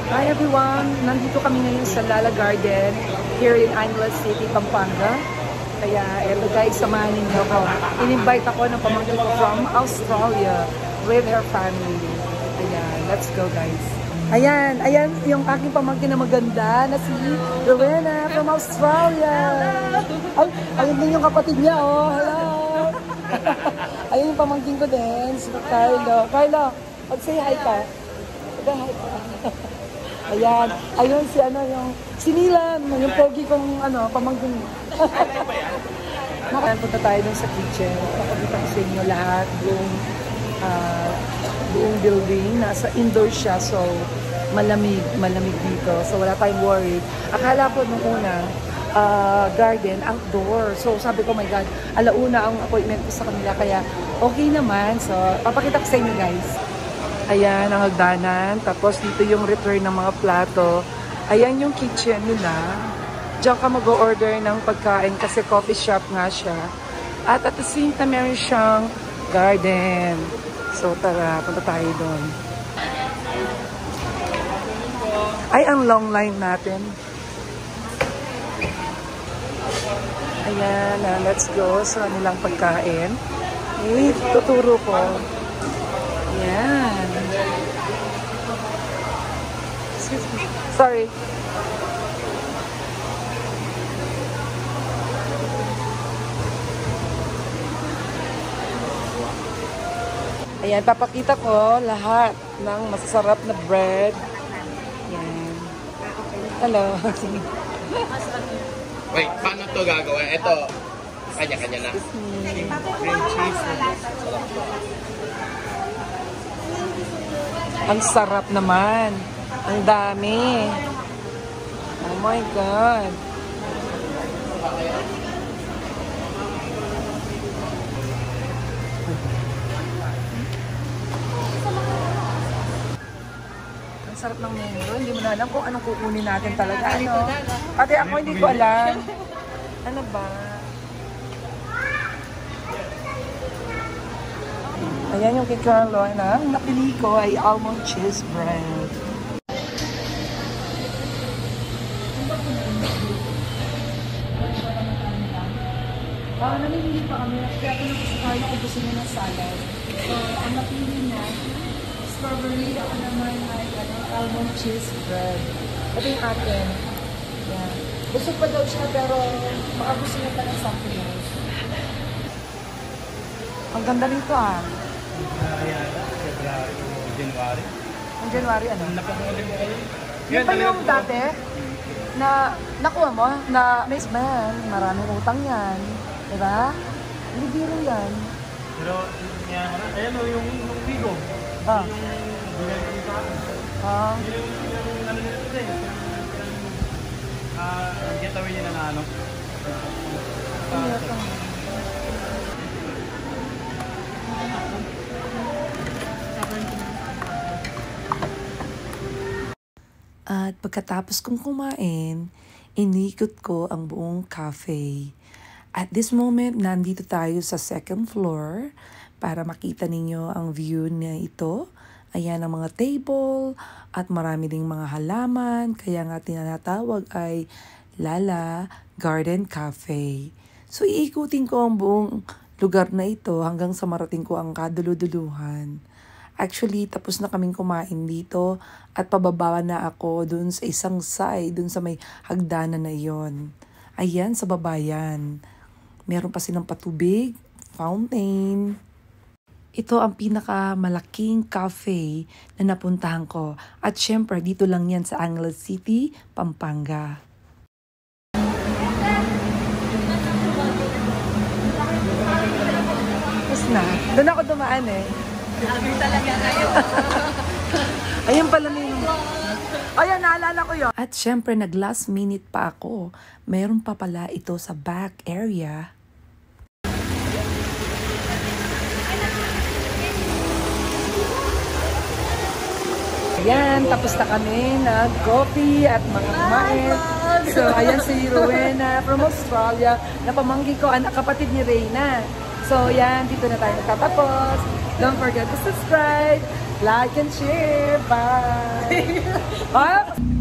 Hi everyone! Nandito kami ngayon sa Lala Garden here in Angeles City, Pampanga. Kaya eto guys, samahan ninyo ako. In-invite ako ng pamangkin ko from Australia with her family. Ayan, let's go guys. Ayan yung aking pamangkin na maganda na si Rowena from Australia. Ay, ayun din yung kapatid niya, oh. Hello! Ayun yung pamangkin ko din, si Carlo. Carlo, mag-say hi ka. Mag-hi ka. Ayan, ayun si si Nilan, yung pogi kong pamangkin. Punta tayo dun sa kitchen. Pakabita ko sa inyo lahat, buong building. Nasa indoor siya, so malamig dito. So wala tayong worry. Akala ko nung una, garden, outdoor. So sabi ko, my God, alauna ang appointment ko sa kanila. Kaya okay naman. So papakita ko sa inyo guys. Ayan ang hagdanan. Tapos dito yung return ng mga plato. Ayan yung kitchen nila. Diyan ka mag-order ng pagkain kasi coffee shop nga siya. At the same time, meron siyang garden. So tara, punta tayo doon. Ay, ang long line natin. Ayan, let's go sa kanilang pagkain. Eh, tuturo ko. Ayan. Excuse me. Sorry. Ayan, papakita ko lahat ng masasarap na bread. Ayan. Hello. Wait, paano to gagawin? Ito, kanya-kanya na. Cream cheese. Ang sarap naman. Ang dami. Oh my God. Ang sarap ng menu. Hindi mo na alam kung anong kukunin natin talaga. Ate, ako hindi ko alam. Ano ba? Ayan yung kay Carlo. Ang napili ko ay almond cheese bread. Namimili pa kami. Kaya kung gusto tayo kung gusto niya ng salad. So, ang napili niya, strawberry. Ako naman ay almond cheese bread. Ito yung atin. Yan. Busog pa daw siya pero baka gusto niya pa ng something else. Ang ganda nito ah. January. Ang January ano? Napakamulit mo kayo. Yun pa yung dati na nakuha mo na may man, maraming utang yan. Diba? Hindi biro yan. Pero, ayan o, yung Vigo. Ah. Yung sa akin. Ah. Yung ano nila today. Getaway niya na ano. At pagkatapos kong kumain, inikot ko ang buong cafe. At this moment, nandito tayo sa second floor para makita ninyo ang view na ito. Ayan ang mga table at marami ding mga halaman. Kaya nga tinatawag ay Lala Garden Cafe. So iikutin ko ang buong lugar na ito hanggang sa marating ko ang kaduluduluhan. Actually, tapos na kaming kumain dito at pababa na ako dun sa isang side, dun sa may hagdanan na yon. Ayan, sa baba yan. Meron pa silang patubig, fountain. Ito ang pinakamalaking cafe na napuntahan ko. At syempre, dito lang yan sa Angeles City, Pampanga. Tapos na. Doon ako dumaan eh. Talaga kayo. Ayun pala Ayan, naalala ko yun. At syempre, nag-last minute pa ako. Meron pa pala ito sa back area. Ayan, tapos na kami nag-coffee at mga kumain. So, ayan si Rowena from Australia na pamangkin ko, anak kapatid ni Reyna. So, yan, dito na tayo nagtatapos. Don't forget to subscribe, Like and share. Bye. Ah,